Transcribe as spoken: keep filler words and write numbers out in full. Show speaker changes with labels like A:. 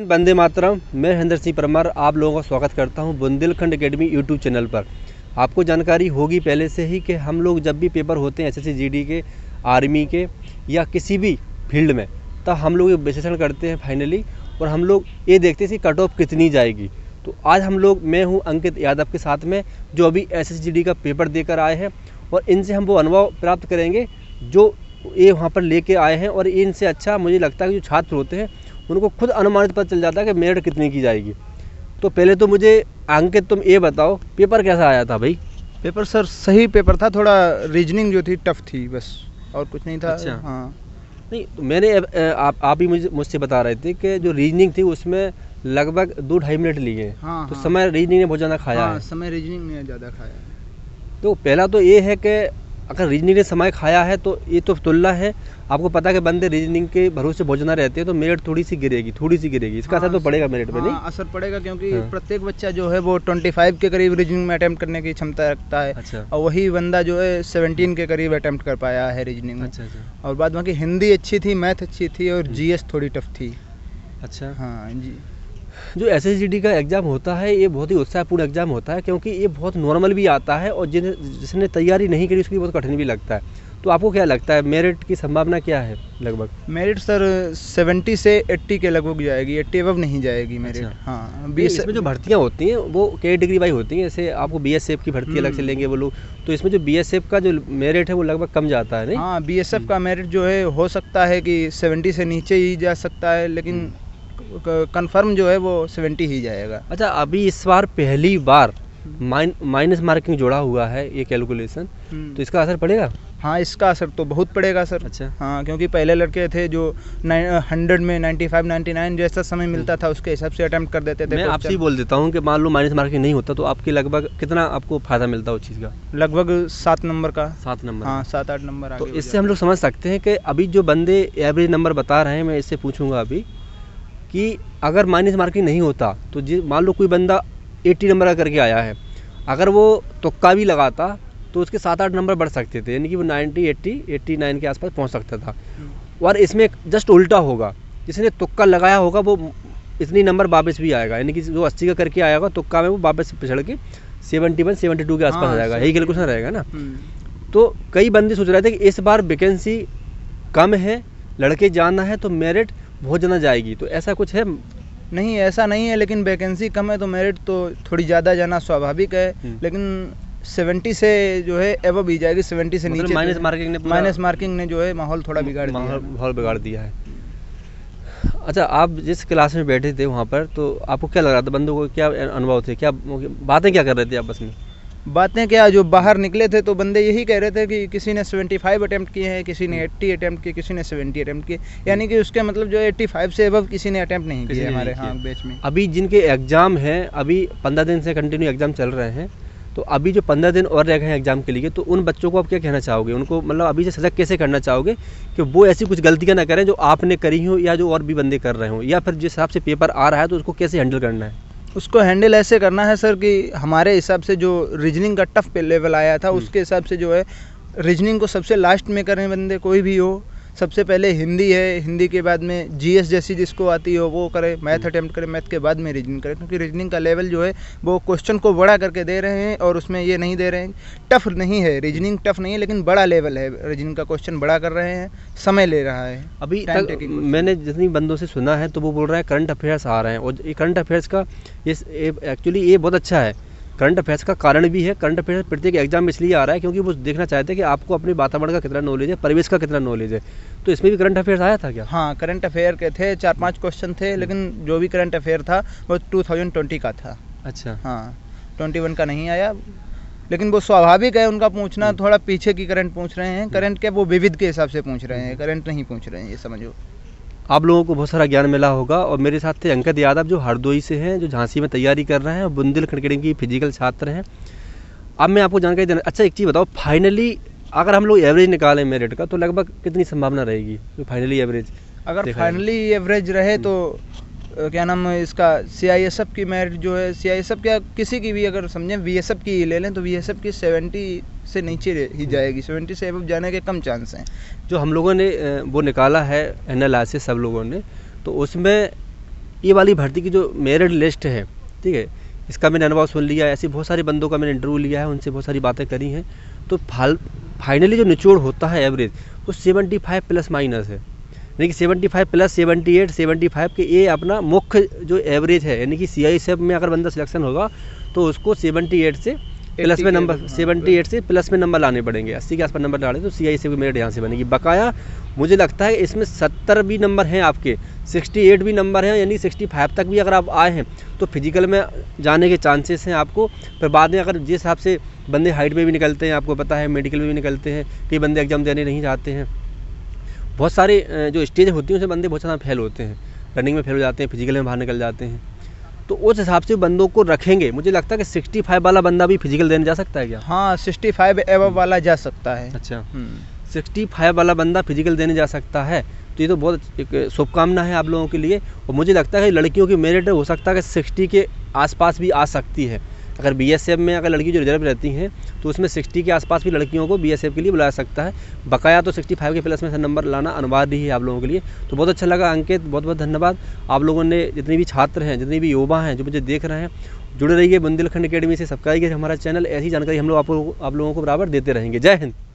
A: वंदे मातरम। मैं हरिंदर सिंह परमार आप लोगों का स्वागत करता हूं बुंदेलखंड एकेडमी यूट्यूब चैनल पर। आपको जानकारी होगी पहले से ही कि हम लोग जब भी पेपर होते हैं एसएससी जीडी के, आर्मी के या किसी भी फील्ड में, तब हम लोग विश्लेषण करते हैं फाइनली, और हम लोग ये देखते हैं कि कट ऑफ कितनी जाएगी। तो आज हम लोग मैं हूँ अंकित यादव के साथ में, जो अभी एसएससी जीडी का पेपर देकर आए हैं, और इनसे हम वो अनुभव प्राप्त करेंगे जो ये वहाँ पर लेके आए हैं। और इनसे अच्छा मुझे लगता है कि जो छात्र होते हैं उनको खुद अनुमानित पता चल जाता है कि मेरिट कितनी की जाएगी। तो पहले तो मुझे अंकित तुम ये बताओ, पेपर कैसा आया था भाई?
B: पेपर सर सही पेपर था, थोड़ा रीजनिंग जो थी टफ थी, बस और कुछ नहीं था।
A: अच्छा।
B: हाँ
A: नहीं तो मैंने आप आप ही मुझे मुझसे बता रहे थे कि जो रीजनिंग थी उसमें लगभग दो ढाई मिनट लिए।
B: हाँ
A: तो
B: हाँ,
A: समय रीजनिंग ने बहुत ज़्यादा खाया
B: हाँ,
A: है।
B: समय रीजनिंग ने ज़्यादा खाया है।
A: तो पहला तो ये है कि अगर रीजनिंग ने समय खाया है तो ये तो तुलना है। आपको पता है कि बंदे रीजनिंग के भरोसे बहुत ज़्यादा रहते हैं, तो मेरिट थोड़ी सी गिरेगी, थोड़ी सी गिरेगी। इसका
B: हाँ,
A: असर तो पड़ेगा मेरिट में,
B: हाँ,
A: नहीं?
B: असर पड़ेगा, क्योंकि
A: हाँ।
B: प्रत्येक बच्चा जो है वो पच्चीस के करीब रीजनिंग में अटेम्प्ट करने की क्षमता रखता है।
A: अच्छा
B: और वही बंदा जो है सत्रह के करीब अटेम्प्ट कर पाया है रीजनिंग में।
A: अच्छा अच्छा
B: और बाद बाकी हिंदी अच्छी थी, मैथ अच्छी थी, और जीएस थोड़ी टफ थी।
A: अच्छा।
B: हाँ जी।
A: जो एसएससी जीडी का एग्ज़ाम होता है ये बहुत ही उत्साहपूर्ण एग्ज़ाम होता है, क्योंकि ये बहुत नॉर्मल भी आता है, और जिन जिसने तैयारी नहीं करी उसके लिए बहुत कठिन भी लगता है। तो आपको क्या लगता है मेरिट की संभावना क्या है लगभग?
B: मेरिट सर सत्तर से अस्सी के लगभग जाएगी, अस्सी अबव नहीं जाएगी मेरिट।
A: अच्छा।
B: हाँ,
A: बीस इसमें जो भर्तियाँ होती हैं वो कैटेगरी वाइज होती हैं। जैसे आपको बीएसएफ की भर्ती अलग से लेंगे वो लोग, तो इसमें जो बीएसएफ का जो मेरिट है वो लगभग कम जाता है, नहीं?
B: हाँ, बीएसएफ का मेरिट जो है हो सकता है कि सत्तर से नीचे ही जा सकता है, लेकिन कंफर्म जो है वो सत्तर ही जाएगा।
A: अच्छा, अभी इस बार पहली बार माइन माइनस मार्किंग जोड़ा हुआ है ये कैलकुलेशन, तो इसका असर पड़ेगा?
B: हाँ, इसका असर तो बहुत पड़ेगा सर।
A: अच्छा।
B: हाँ, क्योंकि पहले लड़के थे जो हंड्रेड में नाइन्टी फाइव नाइन्टी नाइन जैसा समय मिलता था उसके हिसाब से अटेम्प्ट कर देते थे।
A: मैं आपसे ही बोल देता हूँ कि मान लो माइनस मार्किंग नहीं होता तो आपके लगभग कितना आपको फायदा मिलता है उस चीज़ का?
B: लगभग सात नंबर का।
A: सात नंबर।
B: हाँ, सात आठ नंबर।
A: तो इससे हम लोग समझ सकते हैं कि अभी जो बंदे एवरेज नंबर बता रहे हैं, मैं इससे पूछूंगा अभी कि अगर माइनस मार्किंग नहीं होता तो जी मान लो कोई बंदा अस्सी नंबर का करके आया है, अगर वो तुक्का भी लगाता तो उसके सात आठ नंबर बढ़ सकते थे, यानी कि वो नब्बे, अस्सी, नवासी के आसपास पहुंच सकता था। और इसमें जस्ट उल्टा होगा, जिसने तुक्का लगाया होगा वो इतनी नंबर वापस भी आएगा, यानी कि जो अस्सी का करके आया होगा तुक्का में वो वापस पिछड़ के इकहत्तर, बहत्तर के आसपास आ जाएगा। यही कैलकुलेशन रहेगा ना? तो कई बंदे सोच रहे थे कि इस बार वैकेंसी कम है, लड़के जाना है तो मेरिट बहुत ज़्यादा जाएगी, तो ऐसा कुछ है?
B: नहीं, ऐसा नहीं है, लेकिन वैकेंसी कम है तो मेरिट तो थोड़ी ज़्यादा जाना स्वाभाविक है, लेकिन सत्तर से जो है एवं भी जाएगी, सत्तर से नीचे
A: माइनस मार्किंग ने
B: माइनस मार्किंग ने जो है माहौल थोड़ा बिगाड़ दिया है।
A: माहौल बिगाड़ दिया है। अच्छा, आप जिस क्लास में बैठे थे वहाँ पर, तो आपको क्या लग रहा था, बंदों को क्या अनुभव थे, क्या बातें क्या कर रहे थे आपस में? बातें
B: क्या, जो बाहर निकले थे तो बंदे यही कह रहे थे कि किसी ने पचहत्तर अटेम्प्ट किए हैं, किसी ने अस्सी अटेम्प्ट किए, किसी ने सत्तर अटेम्प्ट किए, यानी कि उसके मतलब जो पचासी से अबव किसी ने अटेम्प्ट नहीं किए हमारे हाँ बैच में।
A: अभी जिनके एग्ज़ाम हैं, अभी पंद्रह दिन से कंटिन्यू एग्ज़ाम चल रहे हैं, तो अभी जो पंद्रह दिन और रह गए हैं एग्ज़ाम के लिए, तो उन बच्चों को आप क्या कहना चाहोगे? उनको मतलब अभी से सजग कैसे करना चाहोगे कि वो ऐसी कुछ गलतियाँ ना करें जो आपने करी हो या जो और भी बंदे कर रहे हो, या फिर जिस हिसाब से पेपर आ रहा है तो उसको कैसे हैंडल करना है?
B: उसको हैंडल ऐसे करना है सर कि हमारे हिसाब से जो रीजनिंग का टफ लेवल आया था उसके हिसाब से जो है रीजनिंग को सबसे लास्ट में करें बंदे, कोई भी हो। सबसे पहले हिंदी है, हिंदी के बाद में जीएस जैसी जिसको आती हो वो करे, मैथ अटेम्प्ट करें, मैथ के बाद में रीजनिंग करें, क्योंकि रीजनिंग का लेवल जो है वो क्वेश्चन को बड़ा करके दे रहे हैं, और उसमें ये नहीं दे रहे हैं टफ नहीं है, रीजनिंग टफ नहीं है, लेकिन बड़ा लेवल है, रीजनिंग का क्वेश्चन बड़ा कर रहे हैं, समय ले रहा है।
A: अभी तक मैंने जितनी बंदों से सुना है तो वो बोल रहा है करंट अफेयर्स आ रहे हैं, और ये करंट अफेयर्स का ये एक्चुअली ये बहुत अच्छा है। करंट अफेयर्स का कारण भी है, करंट अफेयर्स प्रत्येक एग्जाम में इसलिए आ रहा है क्योंकि वो देखना चाहते हैं कि आपको अपने वातावरण का कितना नॉलेज है, परिवेश का कितना नॉलेज है। तो इसमें भी करंट अफेयर्स आया था क्या?
B: हाँ, करंट अफेयर के थे, चार पांच क्वेश्चन थे, लेकिन जो भी करंट अफेयर था वो दो हज़ार बीस का था।
A: अच्छा।
B: हाँ, इक्कीस का नहीं आया, लेकिन वो स्वाभाविक है उनका पूछना, थोड़ा पीछे की करंट पूछ रहे हैं। करंट के वो विविध के हिसाब से पूछ रहे हैं, करंट नहीं पूछ रहे हैं, ये समझो।
A: आप लोगों को बहुत सारा ज्ञान मिला होगा। और मेरे साथ थे अंकित यादव जो हरदोई से हैं, जो झांसी में तैयारी कर रहे हैं, और बुंदेलखंड एकेडमी की फिजिकल छात्र हैं। अब मैं आपको जानकारी देना, अच्छा एक चीज़ बताओ, फाइनली अगर हम लोग एवरेज निकालें मेरिट का तो लगभग कितनी संभावना रहेगी जो फाइनली एवरेज?
B: अगर फाइनली एवरेज रहे तो क्या नाम है इसका, सी आई एस एफ की मेरिट जो है, सी आई एस एफ क्या किसी की भी अगर समझें, वी एस एफ की ले लें तो वी एस एफ की सेवेंटी से नीचे ही जाएगी, सेवेंटी से अब जाने के कम चांस हैं।
A: जो हम लोगों ने वो निकाला है एनालिसिस सब लोगों ने, तो उसमें ये वाली भर्ती की जो मेरिट लिस्ट है, ठीक है, इसका मैंने अनुभव सुन लिया है, ऐसे बहुत सारे बंदों का मैंने इंटरव्यू लिया है, उनसे बहुत सारी बातें करी हैं। तो फाल फाइनली जो निचोड़ होता है एवरेज वो सेवेंटी फाइव प्लस माइनस है, यानी कि seventy five plus seventy eight seventy five के ये अपना मुख्य जो एवरेज है, यानी कि सी आई एस एफ में अगर बंदा सिलेक्शन होगा तो उसको सेवेंटी एट से प्लस में नंबर सेवेंटी एट से प्लस में नंबर लाने पड़ेंगे, अस्सी के आसपास नंबर डाले तो सी आई एस एफ की मेरिट यहाँ से बनेगी। बकाया मुझे लगता है इसमें सत्तर भी नंबर हैं आपके, सिक्सटी एट भी नंबर हैं, यानी सिक्सटी फाइव तक भी अगर आप आए हैं तो फिजिकल में जाने के चांसेस हैं आपको। फिर बाद में अगर जिस हिसाब से बंदे हाइट में भी निकलते हैं, आपको पता है मेडिकल में भी निकलते हैं, कई बंदे एग्जाम देने नहीं जाते हैं, बहुत सारे जो स्टेज होती हैं उसमें बंदे बहुत ज़्यादा फेल होते हैं, रनिंग में फेल हो जाते हैं, फिजिकल में बाहर निकल जाते हैं। तो उस हिसाब से बंदों को रखेंगे। मुझे लगता है कि सिक्सटी फाइव वाला बंदा भी फिजिकल देने जा सकता है क्या?
B: हाँ, सिक्सटी फाइव एवब वाला जा सकता है।
A: अच्छा, सिक्सटी फाइव वाला बंदा फिजिकल देने जा सकता है, तो ये तो बहुत एक शुभकामना है आप लोगों के लिए। और मुझे लगता है कि लड़कियों की मेरिट हो सकता है कि सिक्सटी के आसपास भी आ सकती है। अगर बी एस एफ में अगर लड़की जो रिजर्व रहती हैं तो उसमें सिक्सटी के आसपास भी लड़कियों को बी एस एफ के लिए बुला सकता है। बकाया तो सिक्सटी फाइव के प्लस में से नंबर लाना अनिवार्य ही है आप लोगों के लिए। तो बहुत अच्छा लगा अंकित, बहुत बहुत धन्यवाद। आप लोगों ने जितने भी छात्र हैं, जितने भी युवा हैं जो मुझे देख रहे हैं, जुड़े रहिए बुंदेलखंड अकेडमी से, सब्सक्राइब करिए हमारा चैनल। ऐसी जानकारी हम लोग आप लोगों को बराबर देते रहेंगे। जय हिंद।